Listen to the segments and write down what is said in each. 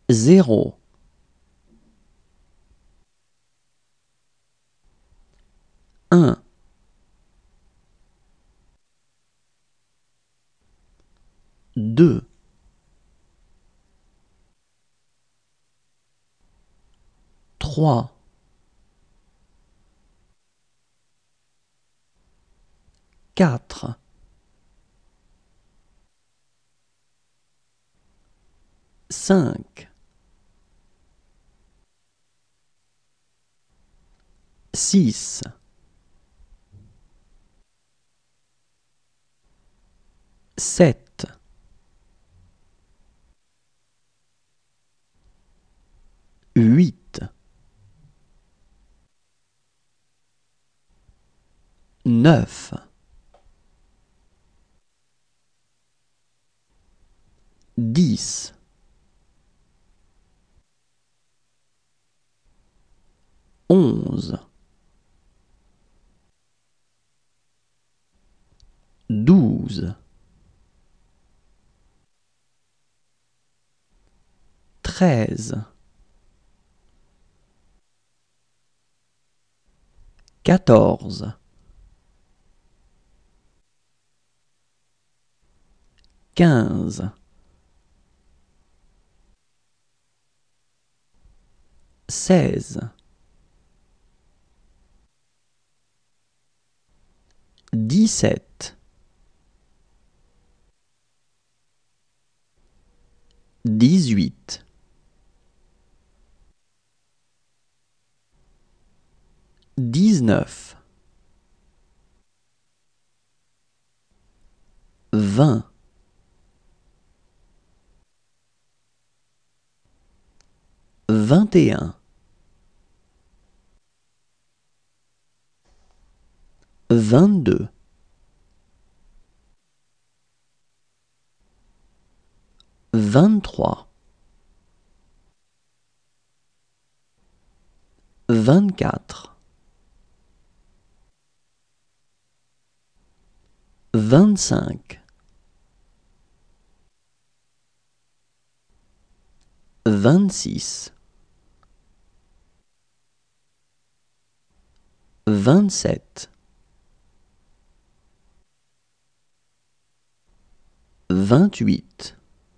0, 1, 2, 3, 4, 5, 6, 7, 8, 9, 10, 11, 12, 13, 14, 15, 16, 17, 18, 19, 20, 21, 22, 23, 24, 25, 26, 27, 28,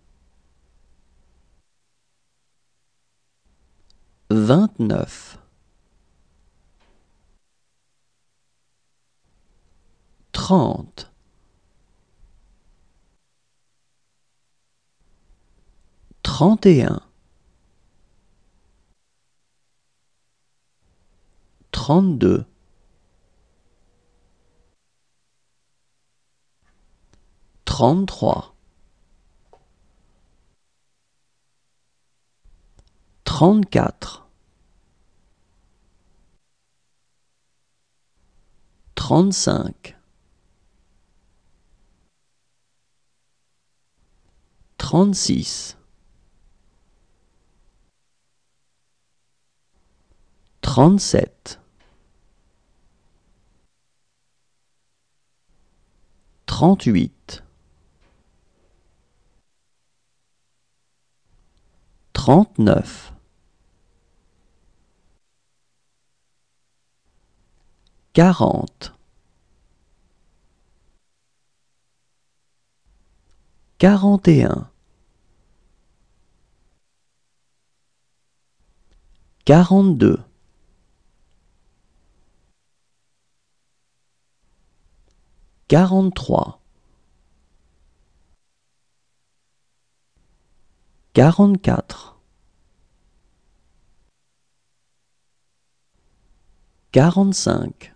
29, 30, 31, 32, 33, 34, 35, 36, 37, 38, 39, 40, 41, 42, 43, 44, 45,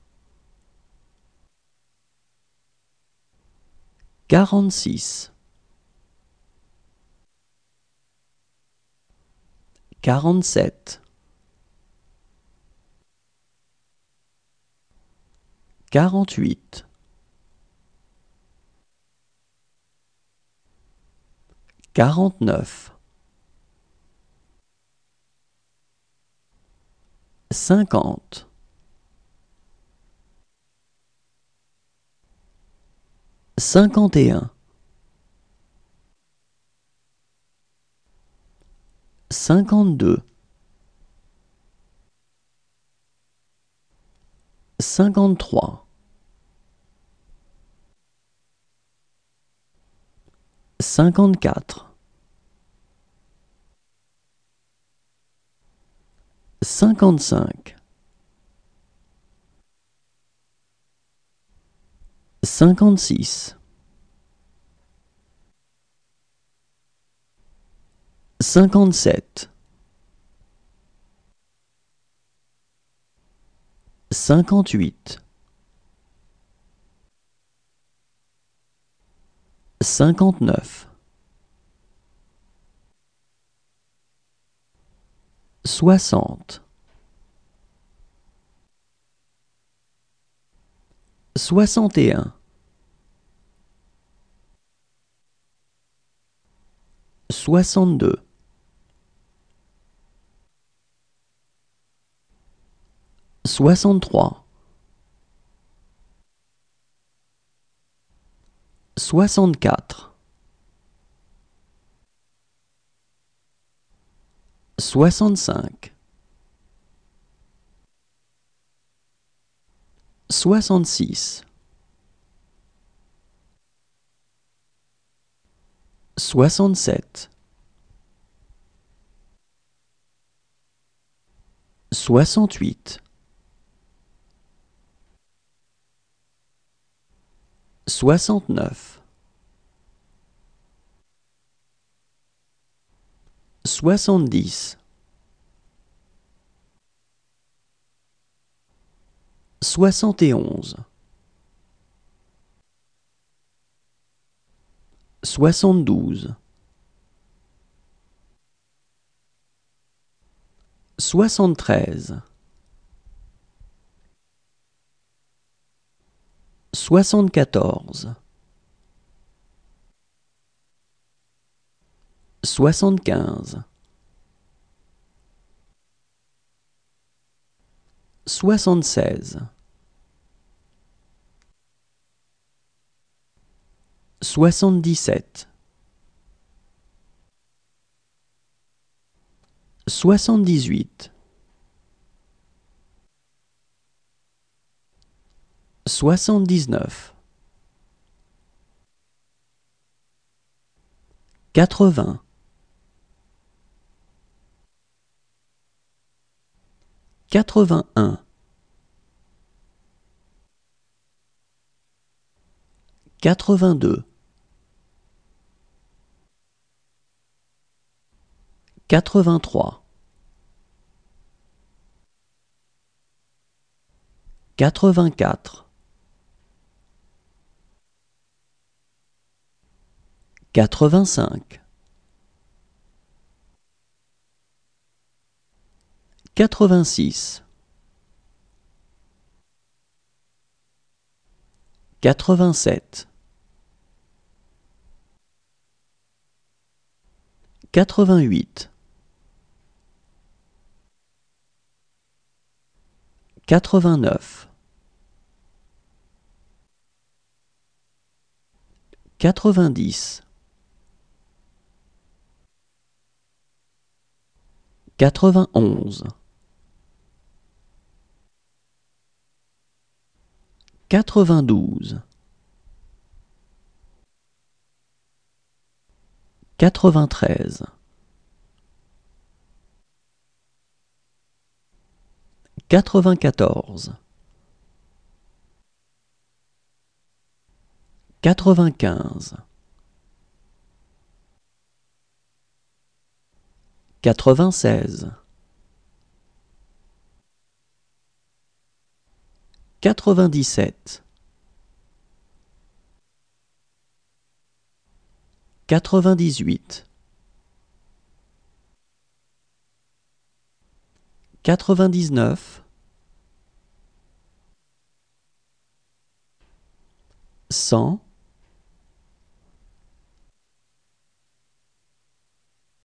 46, 47, 48, 49, 50, 51, 52, 53, 54, 55, 56, 57, 58, 59, 60, 61, 62, 63, 64, 65, 66, 67, 68, 69, 70, 71, 72, 73, 74, 75, 76, 77, 78, 79, 80, 81, 82, 83, 84, 85, 86, 87, 88, 89, 90, 91, 92, 93, 94, 95, 96, 97, 98, 99, 100,